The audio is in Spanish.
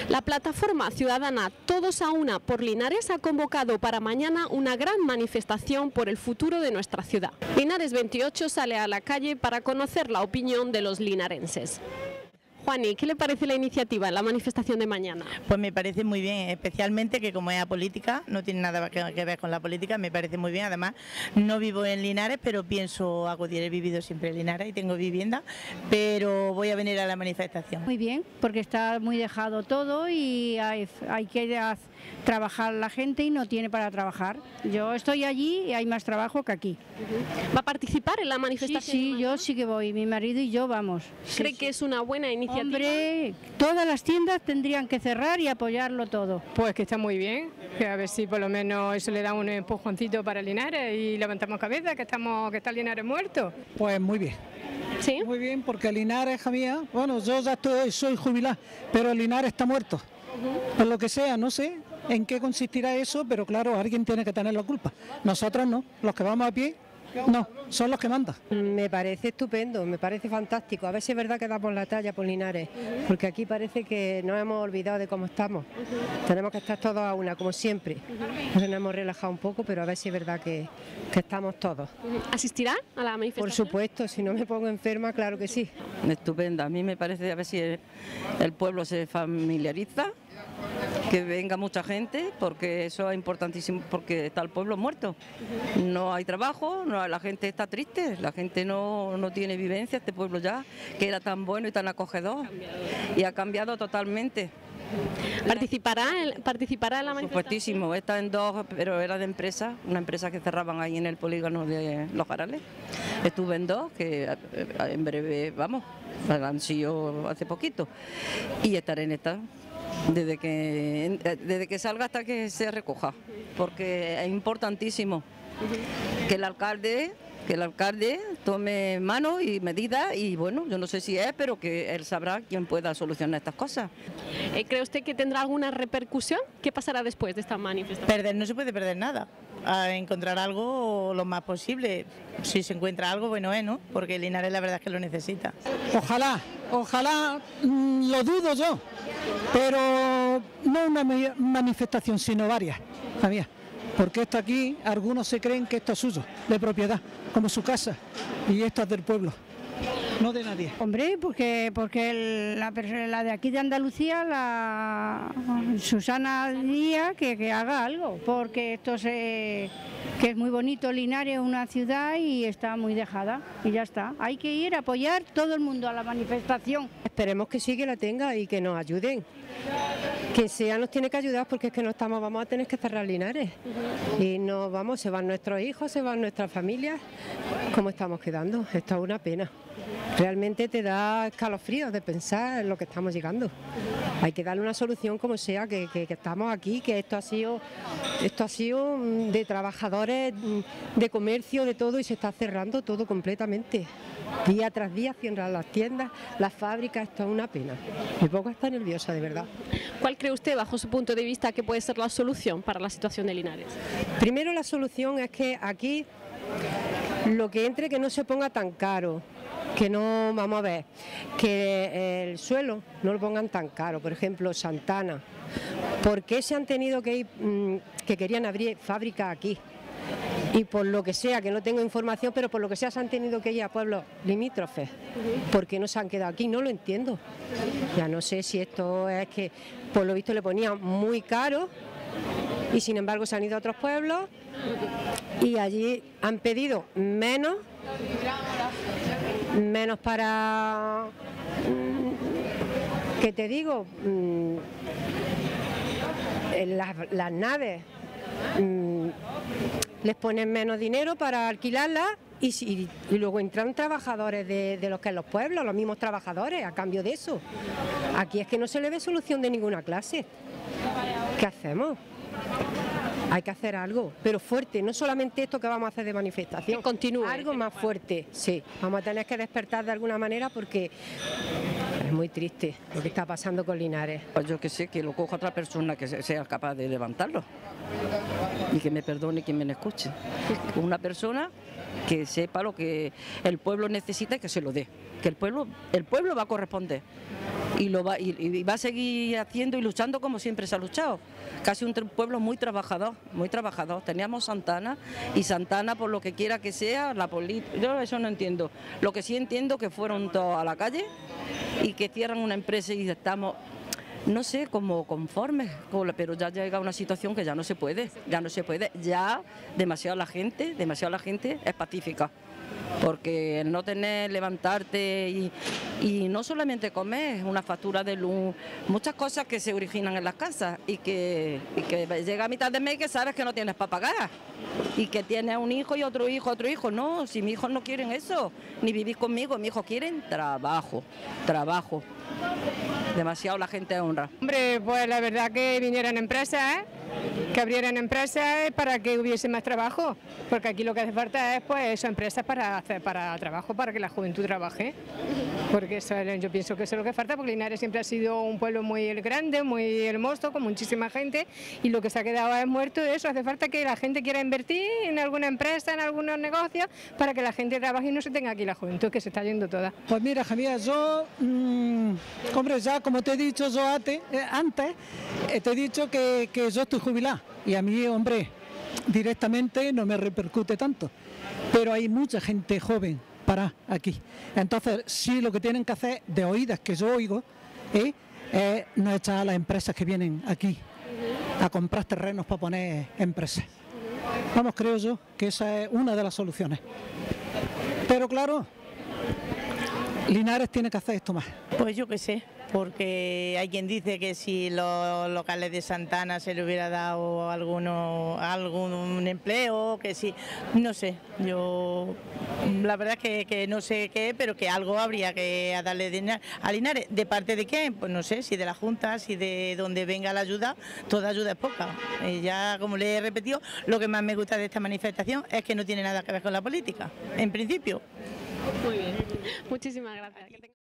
La plataforma ciudadana Todos a Una por Linares ha convocado para mañana una gran manifestación por el futuro de nuestra ciudad. Linares 28 sale a la calle para conocer la opinión de los linarenses. Juani, ¿qué le parece la iniciativa, la manifestación de mañana? Pues me parece muy bien, especialmente que como es apolítica, no tiene nada que ver con la política, me parece muy bien. Además, no vivo en Linares, pero pienso acudir, he vivido siempre en Linares y tengo vivienda, pero voy a venir a la manifestación. Muy bien, porque está muy dejado todo y hay que trabajar la gente y no tiene para trabajar. Yo estoy allí y hay más trabajo que aquí. ¿Va a participar en la manifestación? Sí, yo sí que voy, mi marido y yo vamos. ¿Cree que es una buena iniciativa? Hombre, todas las tiendas tendrían que cerrar y apoyarlo todo. Pues que está muy bien, que a ver si por lo menos eso le da un empujoncito para Linares y levantamos cabeza, que está Linares muerto. Pues muy bien. ¿Sí? Muy bien, porque Linares, hija mía, bueno, yo ya soy jubilado, pero Linares está muerto. Por lo que sea, no sé en qué consistirá eso, pero claro, alguien tiene que tener la culpa. Nosotros no, los que vamos a pie, no, son los que mandan. Me parece estupendo, me parece fantástico. A ver si es verdad que damos la talla por Linares, porque aquí parece que nos hemos olvidado de cómo estamos. Tenemos que estar todos a una, como siempre. Nos hemos relajado un poco, pero a ver si es verdad que estamos todos. ¿Asistirá a la manifestación? Por supuesto, si no me pongo enferma, claro que sí. Estupenda, a mí me parece, a ver si el pueblo se familiariza, que venga mucha gente, porque eso es importantísimo, porque está el pueblo muerto. No hay trabajo, la gente está triste, la gente no tiene vivencia, este pueblo ya, que era tan bueno y tan acogedor, y ha cambiado totalmente. ¿Participará en la manifestación? Supuestísimo, está en dos, pero era de empresa, una empresa que cerraban ahí en el polígono de Los Jarales. Estuve en dos, que en breve, vamos, han sido hace poquito, y estaré en esta. Desde que salga hasta que se recoja, porque es importantísimo que el alcalde tome mano y medidas, y bueno, yo no sé si es, pero que él sabrá quién pueda solucionar estas cosas. ¿Cree usted que tendrá alguna repercusión? ¿Qué pasará después de esta manifestación? No se puede perder nada, a encontrar algo lo más posible. Si se encuentra algo, bueno es, ¿no? Porque Linares la verdad es que lo necesita. Ojalá, lo dudo yo, pero no una manifestación, sino varias, había. Porque esto aquí, algunos se creen que esto es suyo, de propiedad, como su casa, y esto es del pueblo, no de nadie. Hombre, porque la de aquí de Andalucía, la Susana Díaz, que haga algo, porque que es muy bonito Linares, una ciudad y está muy dejada, y ya está. Hay que ir a apoyar todo el mundo a la manifestación. Esperemos que sí, que la tenga y que nos ayuden. Quien sea nos tiene que ayudar, porque es que vamos a tener que cerrar Linares. Y se van nuestros hijos, se van nuestras familias. ¿Cómo estamos quedando? Esto es una pena. Realmente te da escalofríos de pensar en lo que estamos llegando. Hay que darle una solución como sea, que estamos aquí, que esto ha sido de trabajadores, de comercio, de todo, y se está cerrando todo completamente. Día tras día cierran las tiendas, las fábricas, esto es una pena. Mi poco está nerviosa, de verdad. ¿Cuál cree usted, bajo su punto de vista, que puede ser la solución para la situación de Linares? Primero, la solución es que aquí lo que entre, que no se ponga tan caro, que no, vamos a ver, que el suelo no lo pongan tan caro. Por ejemplo, Santana, ¿por qué se han tenido que ir, que querían abrir fábricas aquí? Y por lo que sea, que no tengo información, pero por lo que sea se han tenido que ir a pueblos limítrofes. ¿Por qué no se han quedado aquí? No lo entiendo. Ya no sé si esto es que, por lo visto, le ponían muy caro y sin embargo se han ido a otros pueblos y allí han pedido menos para, ¿qué te digo? Las naves. Les ponen menos dinero para alquilarlas y luego entran trabajadores de los que en los pueblos, los mismos trabajadores, a cambio de eso. Aquí es que no se le ve solución de ninguna clase. ¿Qué hacemos? Hay que hacer algo, pero fuerte, no solamente esto que vamos a hacer de manifestación. Que continúe. Algo más fuerte, sí. Vamos a tener que despertar de alguna manera, porque es muy triste lo que está pasando con Linares. Pues yo que sé, que lo coja otra persona que sea capaz de levantarlo y que me perdone quien me escuche. Una persona que sepa lo que el pueblo necesita y que se lo dé. Que el pueblo va a corresponder. y va a seguir haciendo y luchando como siempre se ha luchado. Casi un pueblo muy trabajador, muy trabajador. Teníamos Santana, y Santana, por lo que quiera que sea, la política, yo eso no entiendo. Lo que sí entiendo que fueron todos a la calle y que cierran una empresa y estamos, no sé, como conformes, pero ya llega una situación que ya no se puede, ya demasiada gente es pacífica. Porque el no tener, levantarte y no solamente comer, una factura de luz, muchas cosas que se originan en las casas y que llega a mitad de mes que sabes que no tienes para pagar y que tienes un hijo y otro hijo, no, si mis hijos no quieren eso, ni vivir conmigo, mis hijos quieren trabajo. Demasiado la gente honra. Hombre, pues la verdad que vinieran empresas, que abrieran empresas para que hubiese más trabajo, porque aquí lo que hace falta es pues eso, empresas para trabajo, para que la juventud trabaje, porque eso, yo pienso que eso es lo que falta, porque Linares siempre ha sido un pueblo muy grande, muy hermoso, con muchísima gente, y lo que se ha quedado es muerto de eso. Hace falta que la gente quiera invertir en alguna empresa, en algunos negocios, para que la gente trabaje y no se tenga aquí la juventud, que se está yendo toda. Pues mira, Javier, yo, hombre, ya como te he dicho yo antes, te he dicho que yo estoy jubilado y a mí, hombre, directamente no me repercute tanto, pero hay mucha gente joven para aquí. Entonces, sí, lo que tienen que hacer, de oídas que yo oigo, es no echar a las empresas que vienen aquí a comprar terrenos para poner empresas. Vamos, creo yo que esa es una de las soluciones. Pero claro, Linares tiene que hacer esto más. Pues yo qué sé, porque hay quien dice que si los locales de Santana se le hubiera dado algún empleo, que sí, no sé, yo la verdad es que no sé qué, pero que algo habría que darle a Linares. ¿De parte de quién? Pues no sé, si de la Junta, si de donde venga la ayuda, toda ayuda es poca. Ya, como le he repetido, lo que más me gusta de esta manifestación es que no tiene nada que ver con la política, en principio. Muy bien, muchísimas gracias.